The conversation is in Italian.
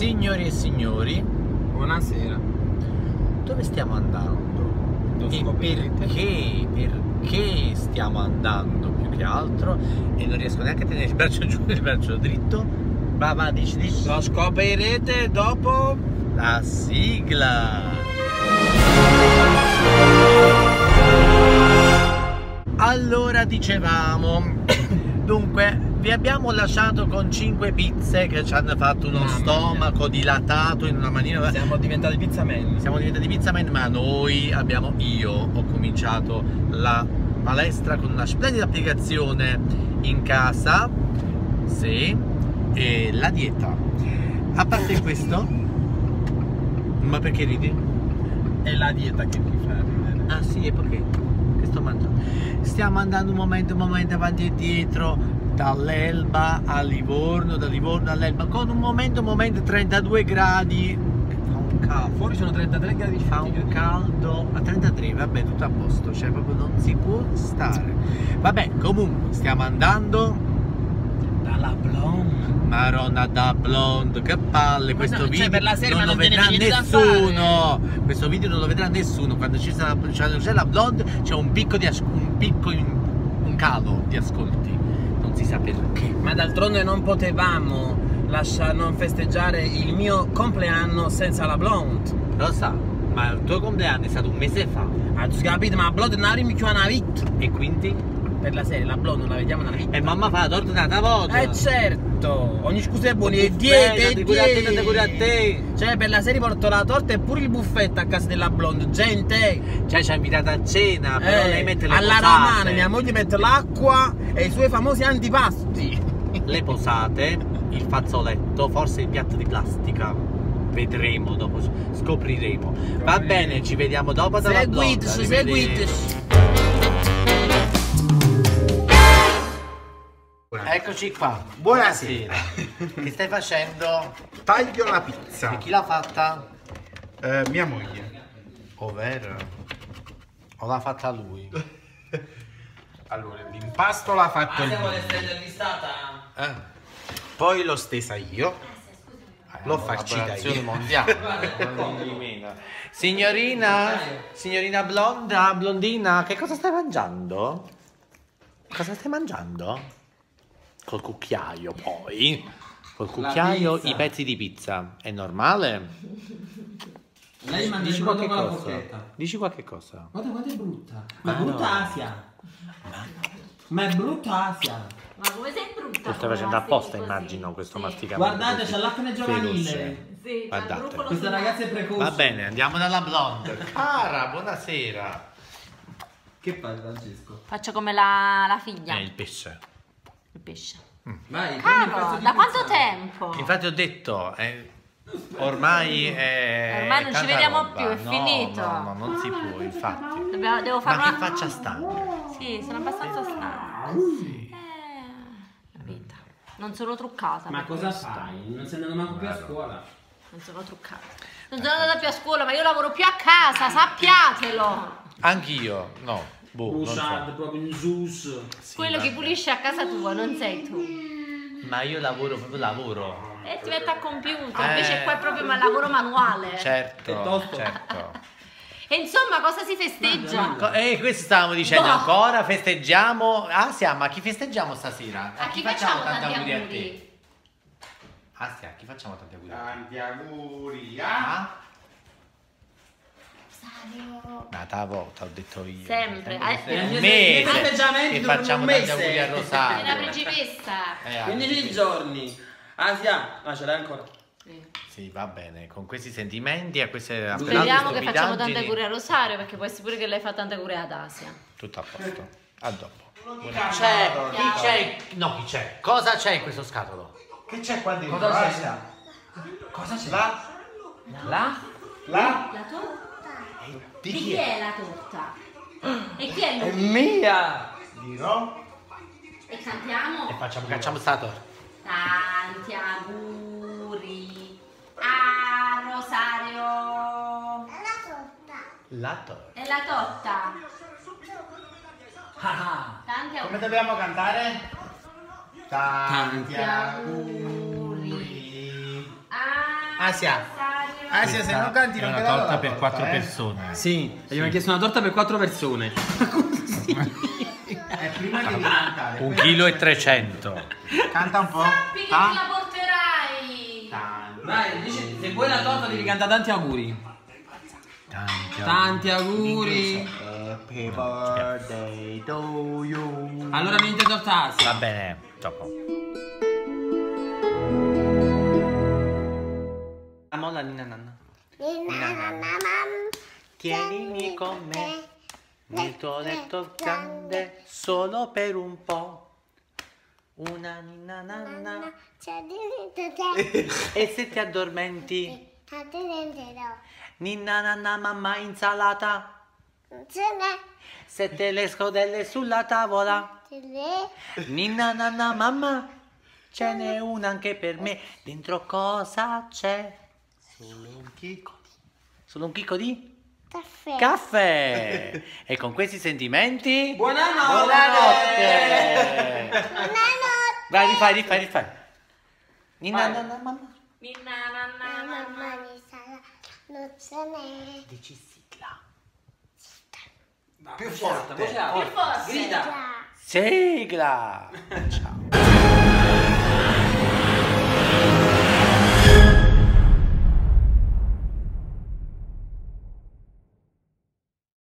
Signori e signori, buonasera. dove stiamo andando? E perché stiamo andando più che altro? E non riesco neanche a tenere il braccio giù e il braccio dritto. Va, dici. Lo scoprirete dopo La sigla. Allora dicevamo, dunque vi abbiamo lasciato con 5 pizze che ci hanno fatto uno stomaco dilatato in una maniera. siamo diventati pizzamen. Siamo diventati pizzamen, ma io ho cominciato la palestra con una splendida applicazione in casa, sì, e la dieta. A parte questo, ma perché ridi? È la dieta che mi fa ridere. Ah sì, e perché? Che sto mangiando? Stiamo andando un momento avanti e dietro, dall'Elba a Livorno, da Livorno all'Elba, con un momento 32 gradi. Fa un caldo. Fuori sono 33 gradi, Fa un caldo a 33, vabbè, tutto a posto, cioè proprio non si può stare. Vabbè, comunque stiamo andando dalla Blonde. Maronna da Blonde, che palle, questo video per la serie non lo vedrà nessuno. Questo video non lo vedrà nessuno. Quando c'è la Blonde c'è un picco di un calo di ascolti. Non si sa perché. Ma d'altronde non potevamo non festeggiare il mio compleanno senza la Blonde. Lo sa, ma il tuo compleanno è stato un mese fa. Ah, tu capito, ma la Blonde non arriva una vita. E quindi? Per la serie, la Blonde non la vediamo una vita. E mamma fa la torta nata volta. Certo, ogni scusa è buona. E Ti curi a te. Cioè, per la serie porto la torta e pure il buffetto a casa della Blonde. Gente! Cioè, ci ha invitato a cena, però lei mette le alla posate. romana, mia moglie mette l'acqua e i suoi famosi antipasti. Le posate, il fazzoletto, forse il piatto di plastica. Vedremo dopo, scopriremo. Va bene, ci vediamo dopo dalla Blonde. Seguiteci. Eccoci qua. Buonasera. Che stai facendo? Taglio la pizza. E chi l'ha fatta? Mia moglie. Ovvero? O l'ha fatta lui? Allora, l'impasto l'ha fatto lui. stata? Poi l'ho stesa io. L'ho farcita io. Mondiale. Signorina blonda, blondina, che cosa stai mangiando? Cosa stai mangiando? Col cucchiaio poi. Col cucchiaio i pezzi di pizza. È normale? Lei mangia Dici il qualche brodo con la cosa. forchetta. Dici qualche cosa. Guarda quanto è brutta. Ma è no. brutta Asia. Ma è brutta Asia. Ma come sei brutta? Lo stai facendo apposta, immagino, questo masticamento. Guardate, c'è l'acne giovanile. feroce. Sì, Guardate. Questa ragazza è precoce. Va bene, andiamo dalla Blonde. Cara, buonasera. Che fai, Francesco? Faccio come la figlia. Il pesce. Il pesce. Vai, Caro, da quanto tempo? Infatti ho detto, ormai è Ormai non ci tanta vediamo roba. più, è finito. No, non si può, infatti. Devo fare Ma che una... faccia stanca. Sì, sono abbastanza stanca. Sì. La vita. Non sono truccata. Ma per cosa questo. fai? Non sei andato manco più a scuola. Non sono truccata. Non sono andata più a scuola, ma io lavoro più a casa, sappiatelo. Anch'io, no. Boh, non so. proprio in sus. Sì, Quello che vabbè. pulisce a casa tua, non sei tu. Ma io lavoro, proprio lavoro. E ti metti a computer, invece qua è proprio lavoro manuale. Certo, Piuttosto. certo. E insomma, cosa si festeggia? Questo stavamo dicendo No. ancora, festeggiamo. Asia, ma chi festeggiamo stasera? A chi facciamo tanti auguri a te? auguri? Asia, a chi facciamo tanti auguri a te? Tanti auguri. Ah? Rosario. Nata volta, ho detto io. Sempre. Un I mese festeggiamenti che durano facciamo un tanti mese. auguri a È la Rosario. principessa. 15 giorni. Asia, ma ce l'hai ancora? Sì. Sì, va bene, con questi sentimenti, a queste Speriamo che facciamo tante stupidaggini, auguri a Rosario, perché può essere pure che lei fa tante auguri ad Asia. tutto a posto. A dopo. C'è. Chi c'è? No, chi c'è? Cosa c'è in questo scatolo? Che c'è qua dentro? Cosa c'è? Asia? Cosa c'è? La? Là? La? La torta? Di Di chi è la torta? E chi è È lui? mia! Dirò. E cantiamo? E facciamo sta torta. Tanti auguri a Rosario. La torta. E la torta? Ah, Tanti Come auguri. dobbiamo cantare? Tanti Tanti auguri auguri a Asia, se non canti È non una te la do torta la per torta, 4 persone. Sì, abbiamo chiesto una torta per 4 persone. Prima che devi cantare. 1,3 kg. Canta un po'. Sappi che te la porterai. Dai, dici, se vuoi la torta devi cantare tanti auguri. Tanti auguri. Happy birthday to you. Allora niente torta Asia. Va bene, dopo. Amo la Nina Nanna. Tienimi con me nel tuo letto grande solo per un po'. Una Nina Nanna. E se ti addormenti, Ninna Nanna mamma insalata. Sette le scodelle sulla tavola. Ninna Nanna mamma, ce n'è una anche per me. Dentro cosa c'è? Solo un chicco di caffè. E con questi sentimenti, Buonanotte. Vai, rifai. Ninna Nanna mamma. Dici sigla. Più forte, Più forte. grida. Sigla. Ciao.